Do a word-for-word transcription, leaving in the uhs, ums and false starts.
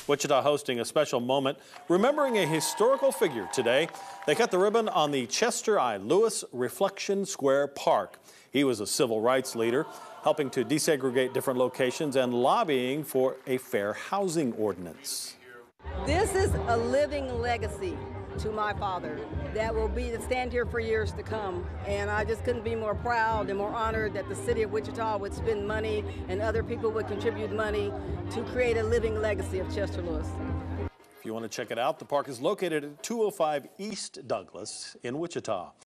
Wichita hosting a special moment, remembering a historical figure today. They cut the ribbon on the Chester I. Lewis Reflection Square Park. He was a civil rights leader, helping to desegregate different locations and lobbying for a fair housing ordinance. This is a living legacy to my father that will be to stand here for years to come. And I just couldn't be more proud and more honored that the city of Wichita would spend money and other people would contribute money to create a living legacy of Chester Lewis. If you want to check it out, the park is located at two oh five East Douglas in Wichita.